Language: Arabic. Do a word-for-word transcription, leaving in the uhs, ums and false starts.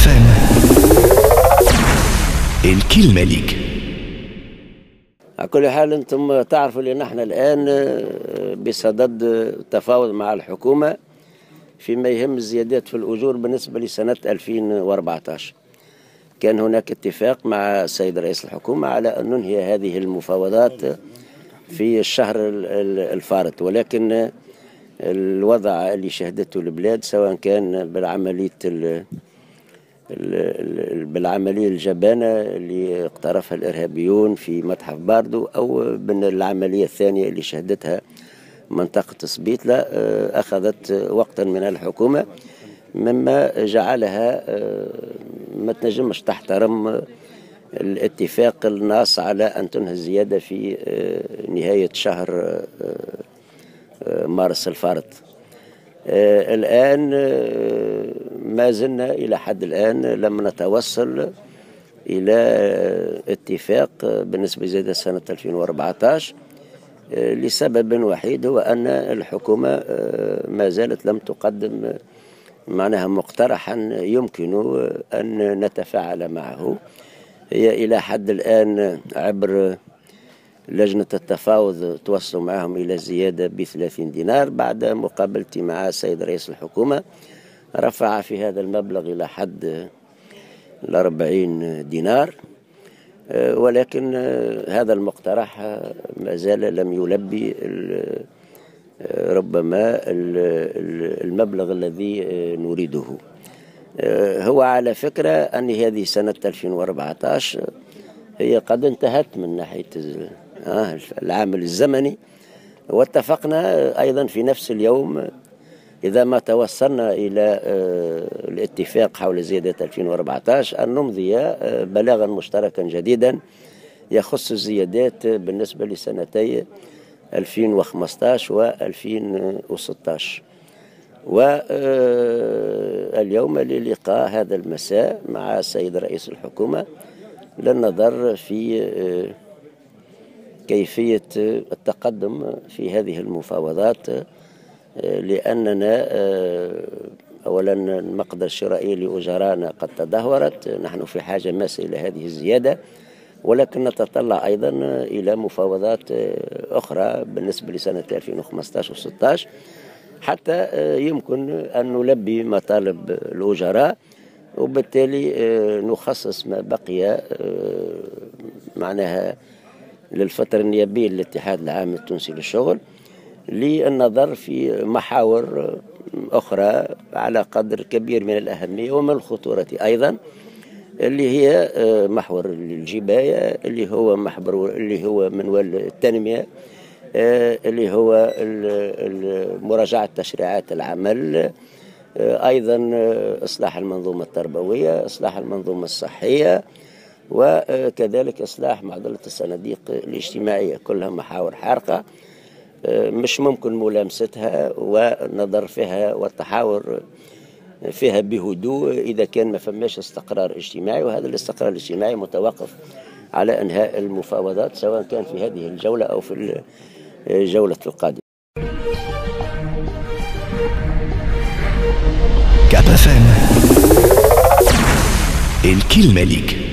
اف ام الكلمة ليك. على كل حال انتم تعرفوا ان احنا الان بصدد التفاوض مع الحكومة فيما يهم الزيادات في الأجور بالنسبة لسنة ألفين وأربعة عشر. كان هناك اتفاق مع السيد رئيس الحكومة على أن ننهي هذه المفاوضات في الشهر الفارط، ولكن الوضع اللي شهدته البلاد سواء كان بالعملية بالعملية الجبانة اللي اقترفها الإرهابيون في متحف باردو أو بالعملية الثانية اللي شهدتها منطقة سبيتلة أخذت وقتا من الحكومة، مما جعلها ما تنجمش تحترم الاتفاق الناص على أن تنهي الزيادة في نهاية شهر مارس الفارط. الآن ما زلنا إلى حد الآن لم نتوصل إلى اتفاق بالنسبة لزيادة سنة ألفين وأربعة عشر لسبب وحيد، هو أن الحكومة ما زالت لم تقدم معناها مقترحا يمكن أن نتفاعل معه. هي إلى حد الآن عبر لجنة التفاوض توصلوا معهم إلى زيادة بثلاثين دينار، بعد مقابلتي مع السيد رئيس الحكومة رفع في هذا المبلغ إلى حد الأربعين دينار، ولكن هذا المقترح ما زال لم يلبي ربما المبلغ الذي نريده. هو على فكرة أن هذه سنة ألفين وأربعة عشر هي قد انتهت من ناحية العامل الزمني، واتفقنا أيضا في نفس اليوم إذا ما توصلنا إلى الاتفاق حول زيادة ألفين وأربعة عشر أن نمضي بلاغا مشتركا جديدا يخص الزيادات بالنسبة لسنتي ألفين وخمسة عشر و ألفين وستة عشر. واليوم للقاء هذا المساء مع السيد رئيس الحكومة للنظر في كيفية التقدم في هذه المفاوضات، لأننا أولا المقدرة الشرائية لأجرانا قد تدهورت، نحن في حاجة ماسة إلى هذه الزيادة، ولكن نتطلع أيضا إلى مفاوضات أخرى بالنسبة لسنة ألفين وخمسة عشر و ستة عشر حتى يمكن أن نلبي مطالب الأجراء، وبالتالي نخصص ما بقي معناها للفترة النيابية للاتحاد العام التونسي للشغل للنظر في محاور أخرى على قدر كبير من الأهمية ومن الخطورة أيضا، اللي هي محور الجباية، اللي هو محور اللي هو منوال التنمية، اللي هو مراجعة تشريعات العمل، أيضا إصلاح المنظومة التربوية، إصلاح المنظومة الصحية، وكذلك إصلاح معضلة الصناديق الاجتماعية. كلها محاور حارقة مش ممكن ملامستها والنظر فيها والتحاور فيها بهدوء إذا كان ما فماش استقرار اجتماعي، وهذا الاستقرار الاجتماعي متوقف على إنهاء المفاوضات سواء كان في هذه الجولة أو في الجولة القادمة. كاب اف ام الكلمة ليك.